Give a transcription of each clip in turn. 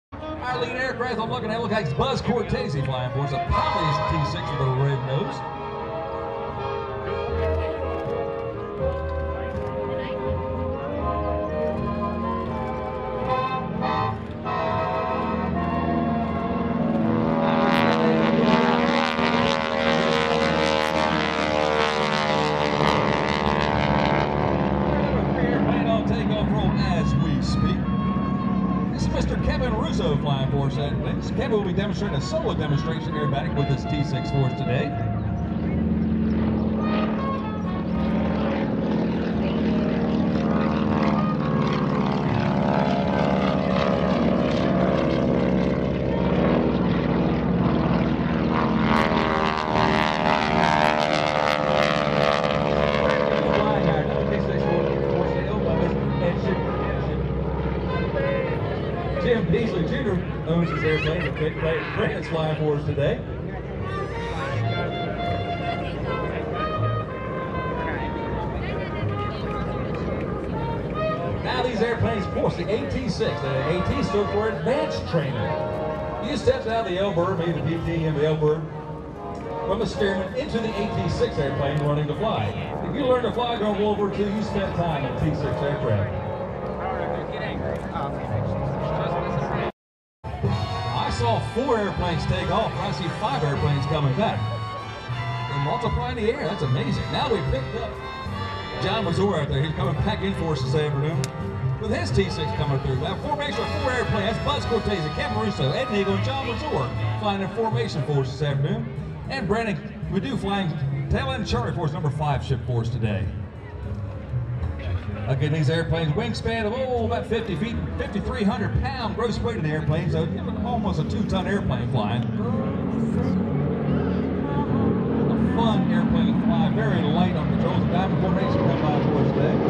Our lead aircraft I'm looking at looks like Buzz Cortese flying for us, a polished T-6 with a red nose. Kevin Russo flying for us at Wings. Kevin will be demonstrating a solo demonstration aerobatic with his T-6 for us today. Owns his airplane, the big Brandon's flying for us today. Now these airplanes, of course, the AT-6, the AT stood for Advanced Training. You step out of the L-bird, maybe the PT and the L-bird, from the steerman into the AT-6 airplane running to fly. If you learn to fly during World War II, you spent time in T-6 aircraft. I saw 4 airplanes take off, and I see 5 airplanes coming back. They're multiplying the air, that's amazing. Now we picked up John Mazur out there. He's coming back in for us this afternoon with his T-6 coming through. Now formation of 4 airplanes, that's Buzz Cortese, Kevin Russo, Ed Nagel, and John Mazur flying in formation for us this afternoon. And Brandon Madu flying tail end charter for us, number 5 ship for us today. Again, these airplanes, wingspan of about 50 feet, 5,300 pound gross weight of the airplane, so almost a 2-ton airplane flying. A fun airplane to fly, very light on controls. The diamond formation come by for us today.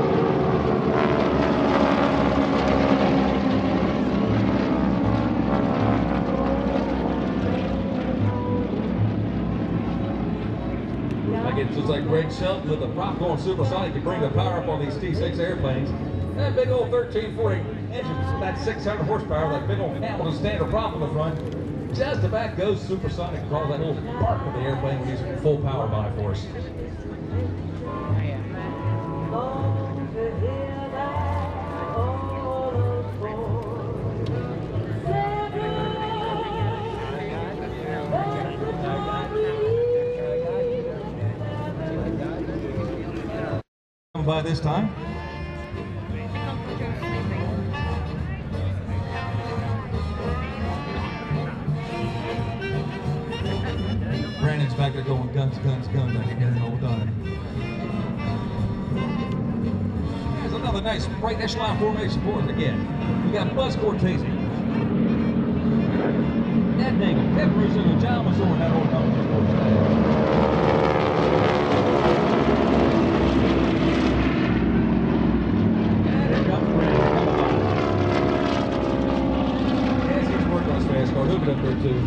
It looks like Greg Shelton with the prop going supersonic to bring the power up on these T-6 airplanes. That big old 1340 engine, that 600 horsepower, that big old Hamilton standard prop on the front, just about goes supersonic across that little park of the airplane when he's full power by for us. By this time. Brandon's back there going guns, guns, guns. I can get it all done. There's another nice bright echelon formation for us again. We got Buzz Cortese, Ed Nagel, Kevin Russo, and John Mazur in that whole company for us today. Look it up there too.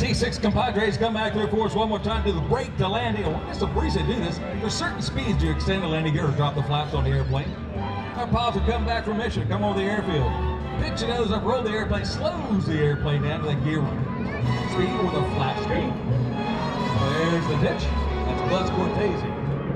T-6 compadres come back through for us one more time to the brake to landing. And it's a breeze to do this. There's certain speeds you extend the landing gear or drop the flaps on the airplane. Our pilots will come back from mission, come over the airfield. Pitch your nose up, roll the airplane, slows the airplane down to that gear speed with a flap speed. There's the pitch. That's Buzz Cortese.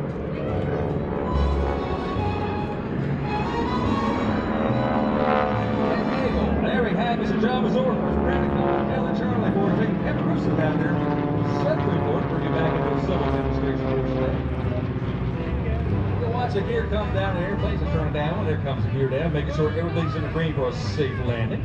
There we have Mr. John Mazur, Kevin Charlie for taking Kevin Russo down there. Certainly for it, bring you back into a civil demonstration for today. Watch the gear come down, the airplanes are turning down. There comes the gear down, making sure everything's in the green for a safe landing.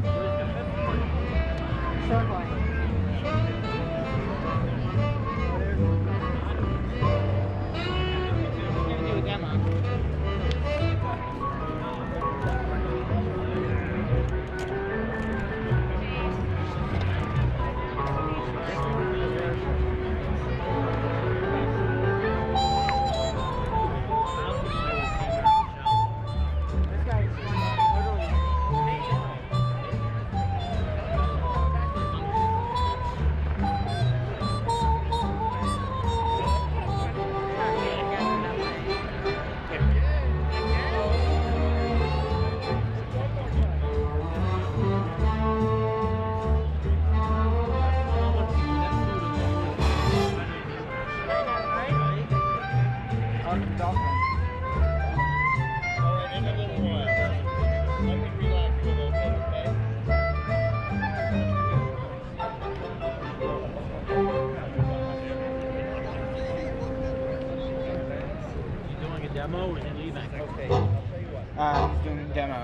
Demo or is it leaving? Okay. He's doing demo.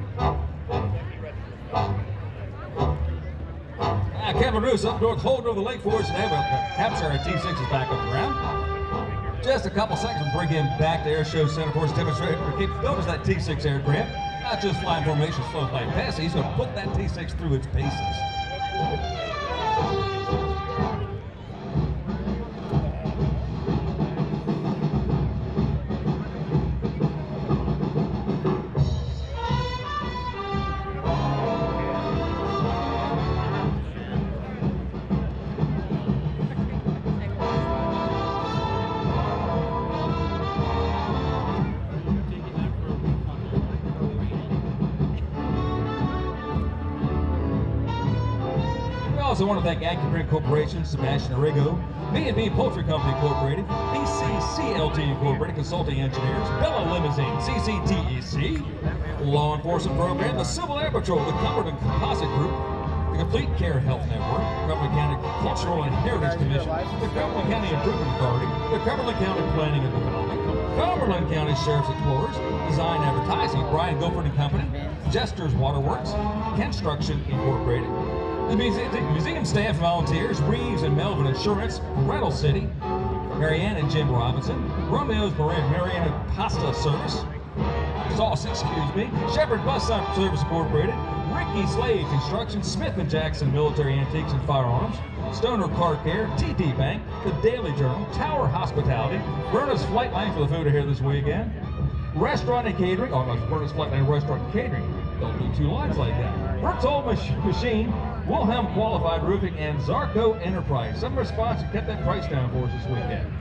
Kevin Russo up north, holding over the lake for us, and they will capture our T-6 is back on the ground. Just a couple seconds to bring him back to Airshow Center for us to demonstrate. Notice that T-6 aircraft, not just flying formation, slow flying past. He's going to put that T-6 through its paces. I also want to thank AccuPrint Corporation, Sebastian Arrigo, B&B Poultry Company Incorporated, BCCLT Incorporated, Consulting Engineers, Bella Limousine, CCTEC, Law Enforcement Program, the Civil Air Patrol, the Cumberland Composite Group, the Complete Care Health Network, the Cumberland County Cultural and Heritage Commission, the Cumberland County Improvement Authority, the Cumberland County Planning and Development, Cumberland County Sheriff's Explorers, Design Advertising, Brian Gofford and Company, Jester's Waterworks, Construction Incorporated, the museum staff and volunteers, Reeves and Melvin Insurance, Rattle City, Marianne and Jim Robinson, Romeo's Mariana Pasta Service, Sauce, Shepherd Bus Service Incorporated, Ricky Slade Construction, Smith & Jackson Military Antiques and Firearms, Stoner Car Care, TD Bank, The Daily Journal, Tower Hospitality, Berna's Flight Line for the food here this weekend, Restaurant and Catering, Berna's Flight Line Restaurant and Catering, don't do two lines like that, Berthold Machine, Wilhelm Qualified Roofing, and Zarco Enterprise. Some response kept that price down for us this weekend.